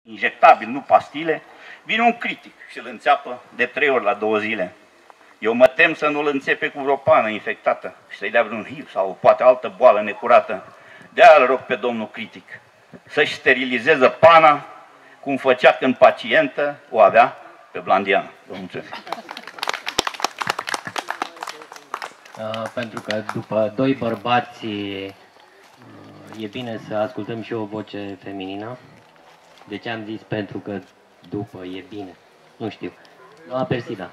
injectabil, nu pastile, vine un critic și îl înțeapă de 3 ori la 2 zile. Eu mă tem să nu-l înțepe cu vreo pană infectată și să-i dea vreun HIV sau poate altă boală necurată. De-aia îl rog pe domnul critic să-și sterilizeze pana cum făcea când pacientă o avea pe Blandiana. Vă mulțumesc. Pentru că după 2 bărbați e bine să ascultăm și o voce feminină. De ce am zis pentru că după e bine? Nu știu. Doamna Persida.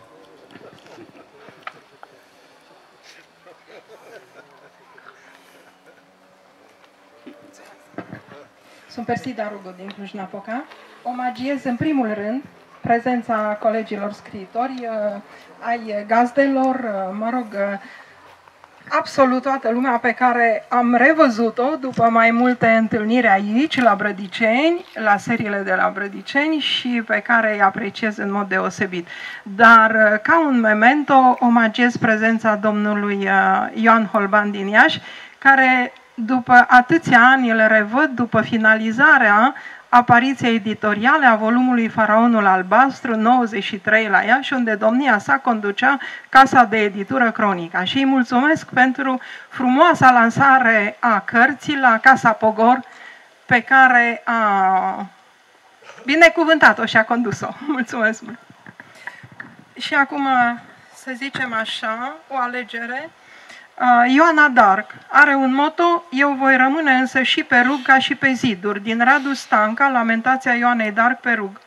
Sunt Persida Rugo din Cluj-Napoca. Omagiez în primul rând prezența colegilor scriitori, ai gazdelor, mă rog, absolut toată lumea pe care am revăzut-o după mai multe întâlniri aici, la Brădiceni, la seriile de la Brădiceni și pe care îi apreciez în mod deosebit. Dar, ca un memento, omagiez prezența domnului Ioan Holban din Iași, care, după atâția ani, îl revăd după finalizarea apariția editoriale a volumului Faraonul Albastru, 93 la Iași, unde domnia sa conducea casa de editură Cronica. Și îi mulțumesc pentru frumoasa lansare a cărții la Casa Pogor, pe care a binecuvântat-o și a condus-o. Mulțumesc mult! Și acum, să zicem așa, o alegere. Ioana Darc are un moto: eu voi rămâne însă și pe rug ca și pe ziduri, din Radu Stanca, Lamentația Ioanei Darc pe rug.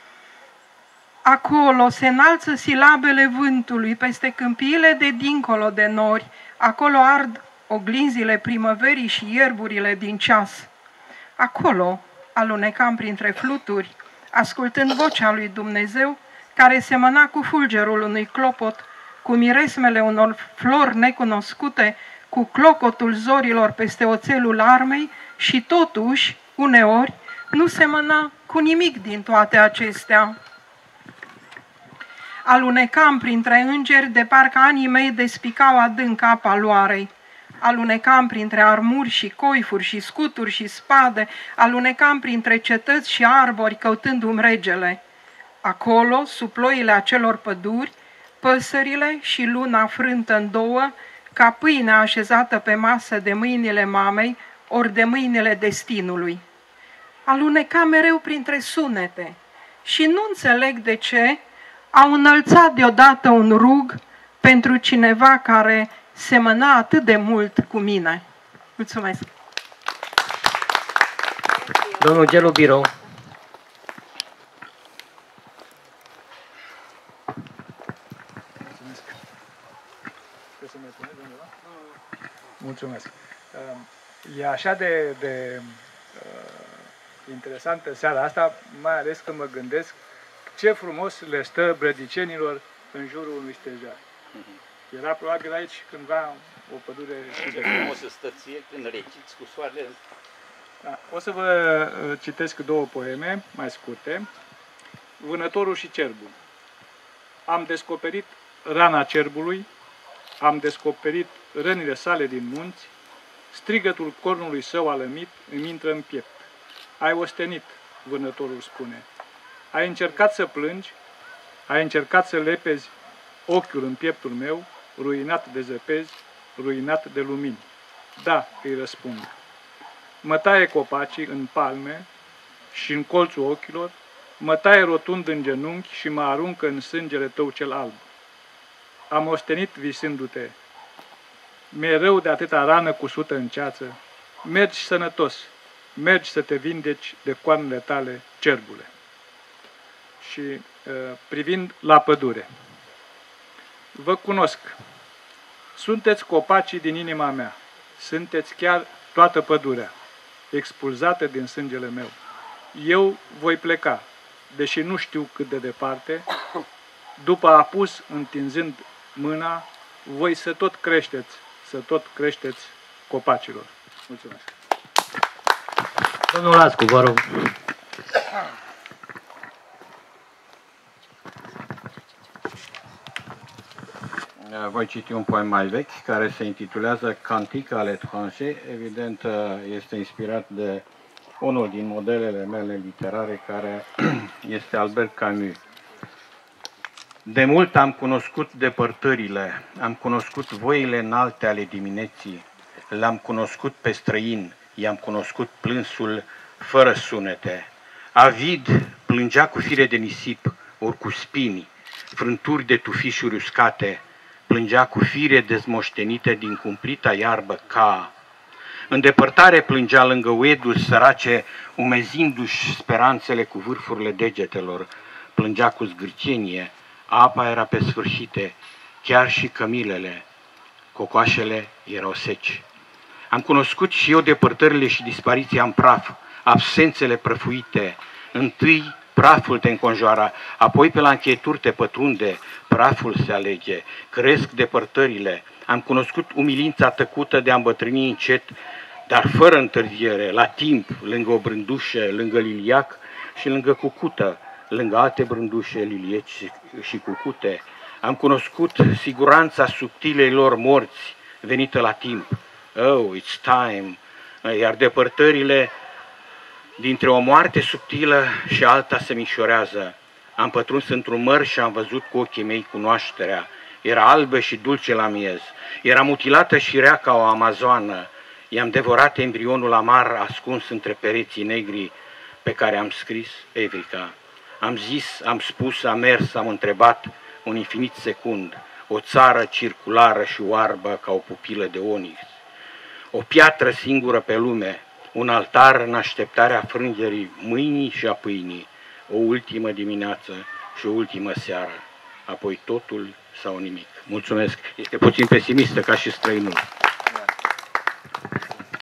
Acolo se înalță silabele vântului peste câmpiile de dincolo de nori, acolo ard oglinzile primăverii și ierburile din ceas. Acolo alunecam printre fluturi, ascultând vocea lui Dumnezeu, care semăna cu fulgerul unui clopot, cu miresmele unor flori necunoscute, cu clocotul zorilor peste oțelul armei și totuși, uneori, nu semăna cu nimic din toate acestea. Alunecam printre îngeri de parcă anii mei despicau adânc apa loarei. Alunecam printre armuri și coifuri și scuturi și spade, alunecam printre cetăți și arbori căutându-mi regele. Acolo, sub ploile acelor păduri, păsările și luna frântă în două, ca pâinea așezată pe masă de mâinile mamei, ori de mâinile destinului. Aluneca mereu printre sunete și nu înțeleg de ce au înălțat deodată un rug pentru cineva care semăna atât de mult cu mine. Mulțumesc! Domnul Gelu Birou. Mulțumesc. E așa de interesantă seara asta, mai ales când mă gândesc ce frumos le stă brădicenilor în jurul unui stejar. Era probabil aici cândva o pădure... Ce frumos să stă ție când reciți cu soarele. Da. O să vă citesc 2 poeme mai scurte. Vânătorul și cerbul. Am descoperit rana cerbului, am descoperit rănile sale din munți, strigătul cornului său alămit îmi intră în piept. Ai ostenit, vânătorul spune. Ai încercat să plângi, ai încercat să lepezi ochiul în pieptul meu, ruinat de zăpezi, ruinat de lumini. Da, îi răspund. Mă taie copacii în palme și în colțul ochilor, mă taie rotund în genunchi și mă aruncă în sângele tău cel alb. Am ostenit visându-te. Mi-e rău de atâta rană cusută în ceață. Mergi sănătos, mergi să te vindeci de coanele tale, cerbule. Și privind la pădure. Vă cunosc. Sunteți copacii din inima mea. Sunteți chiar toată pădurea, expulzată din sângele meu. Eu voi pleca, deși nu știu cât de departe. După apus, întinzând mâna, voi să tot creșteți copacilor. Mulțumesc. Domnul Lascu, vă rog. Voi citi un poem mai vechi care se intitulează Cantique à l'étranger. Evident, este inspirat de unul din modelele mele literare, care este Albert Camus. De mult am cunoscut depărtările, am cunoscut voile înalte ale dimineții, l-am cunoscut pe străin, i-am cunoscut plânsul fără sunete. Avid plângea cu fire de nisip, ori cu spini, frânturi de tufișuri uscate, plângea cu fire dezmoștenite din cumplita iarbă ca. În depărtare plângea lângă ueduri sărace, umezindu-și speranțele cu vârfurile degetelor, plângea cu zgârcenie, apa era pe sfârșite, chiar și cămilele, cocoașele erau seci. Am cunoscut și eu depărtările și dispariția în praf, absențele prăfuite. Întâi praful te înconjoară, apoi pe la încheieturi te pătrunde, praful se alege, cresc depărtările. Am cunoscut umilința tăcută de a îmbătrâni încet, dar fără întârziere, la timp, lângă o brândușă, lângă liliac și lângă cucută, lângă alte brândușe, lilieci și cucute. Am cunoscut siguranța subtilei lor morți, venită la timp. Oh, it's time! Iar depărtările dintre o moarte subtilă și alta se micșorează. Am pătruns într-un măr și am văzut cu ochii mei cunoașterea. Era albă și dulce la miez. Era mutilată și rea ca o amazoană. I-am devorat embrionul amar ascuns între pereții negri pe care am scris Evrica. Am zis, am spus, am mers, am întrebat un infinit secund. O țară circulară și oarbă ca o pupilă de onix. O piatră singură pe lume, un altar în așteptarea frângerii mâinii și a pâinii, o ultimă dimineață și o ultimă seară, apoi totul sau nimic. Mulțumesc. Este puțin pesimistă ca și străinul.